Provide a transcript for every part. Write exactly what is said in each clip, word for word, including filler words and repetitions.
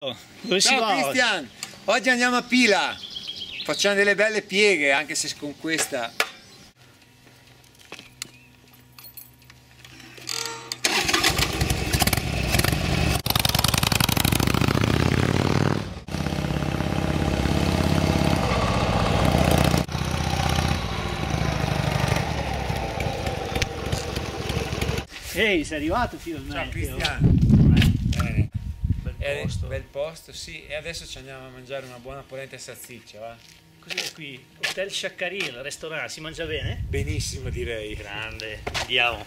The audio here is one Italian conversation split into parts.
Dove si Ciao va Cristian, oggi? oggi andiamo a Pila, facciamo delle belle pieghe anche se con questa. Ehi, sei arrivato finalmente. Ciao Cristian. Bene. Bel Eh, posto. bel posto, sì, e adesso ci andiamo a mangiare una buona polenta e salsiccia, va? Cos'è qui? Hotel Sciaccarì, il ristorante, si mangia bene? Benissimo direi. Grande, andiamo.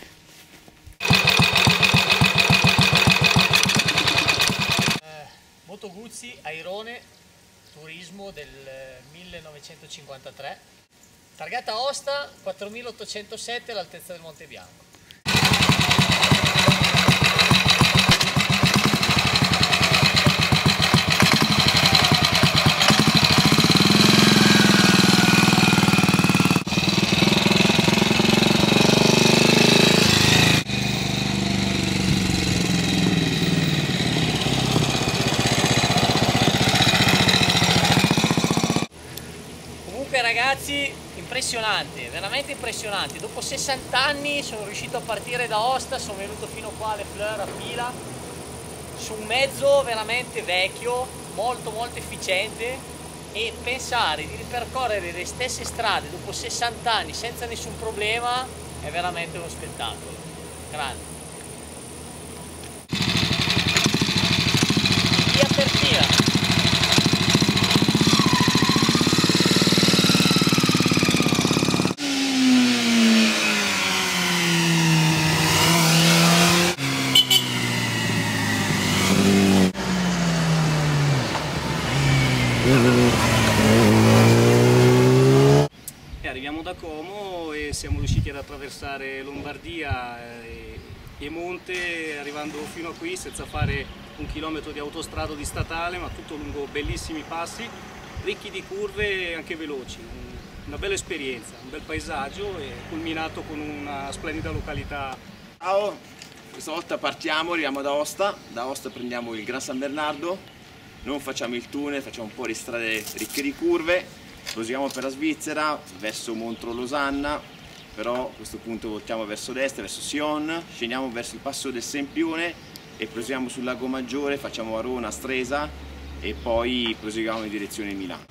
Eh, Moto Guzzi, Airone, turismo del millenovecentocinquantatré, targata Aosta quattromilaottocentosette all'altezza del Monte Bianco. Comunque ragazzi, impressionante, veramente impressionante. Dopo sessanta anni sono riuscito a partire da Aosta, sono venuto fino qua alle Fleur a Pila, su un mezzo veramente vecchio, molto molto efficiente, e pensare di ripercorrere le stesse strade dopo sessanta anni senza nessun problema è veramente uno spettacolo. Grande. Via per Pila. Arriviamo da Como e siamo riusciti ad attraversare Lombardia e Piemonte, arrivando fino a qui senza fare un chilometro di autostrada o di statale, ma tutto lungo bellissimi passi, ricchi di curve e anche veloci. Una bella esperienza, un bel paesaggio e culminato con una splendida località. Ciao, questa volta partiamo, arriviamo da Aosta, da Aosta prendiamo il Gran San Bernardo, non facciamo il tunnel, facciamo un po' di strade ricche di curve, proseguiamo per la Svizzera, verso Montreux-Losanna, però a questo punto voltiamo verso destra, verso Sion, scendiamo verso il passo del Sempione e proseguiamo sul Lago Maggiore, facciamo Arona, Stresa e poi proseguiamo in direzione Milano.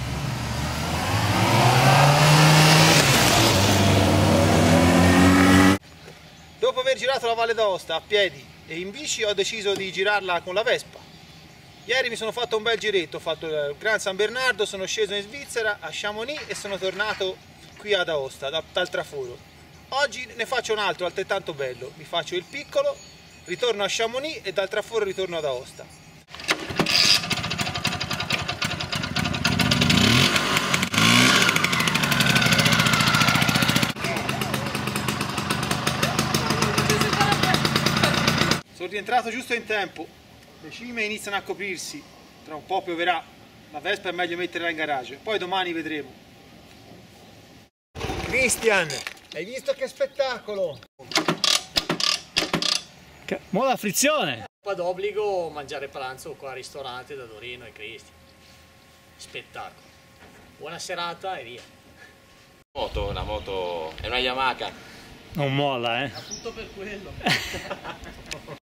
Dopo aver girato la Valle d'Aosta a piedi e in bici ho deciso di girarla con la Vespa. Ieri mi sono fatto un bel giretto, ho fatto il Gran San Bernardo, sono sceso in Svizzera a Chamonix e sono tornato qui ad Aosta, dal Traforo. Oggi ne faccio un altro altrettanto bello, mi faccio il piccolo, ritorno a Chamonix e dal Traforo ritorno ad Aosta. Sono rientrato giusto in tempo, le cime iniziano a coprirsi, tra un po' pioverà, la Vespa è meglio metterla in garage, poi domani vedremo. Cristian, hai visto che spettacolo? Mo' la frizione! Qua d'obbligo mangiare pranzo qua al ristorante da Dorino e Cristi. Spettacolo. Buona serata e via. Moto, la moto è una Yamaha. Non molla, eh! Tutto per quello.